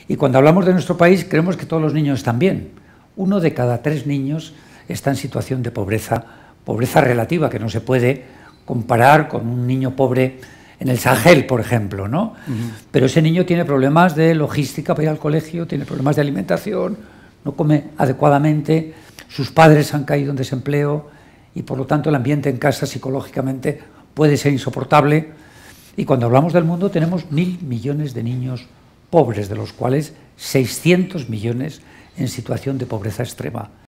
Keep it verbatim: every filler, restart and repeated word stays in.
Y cuando hablamos de nuestro país, creemos que todos los niños están bien. Uno de cada tres niños está en situación de pobreza, pobreza relativa, que no se puede comparar con un niño pobre en el Sahel, por ejemplo, ¿no? Uh-huh. Pero ese niño tiene problemas de logística para ir al colegio, tiene problemas de alimentación, no come adecuadamente, sus padres han caído en desempleo y por lo tanto el ambiente en casa psicológicamente puede ser insoportable. Y cuando hablamos del mundo tenemos mil millones de niños pobres, de los cuales seiscientos millones en situación de pobreza extrema.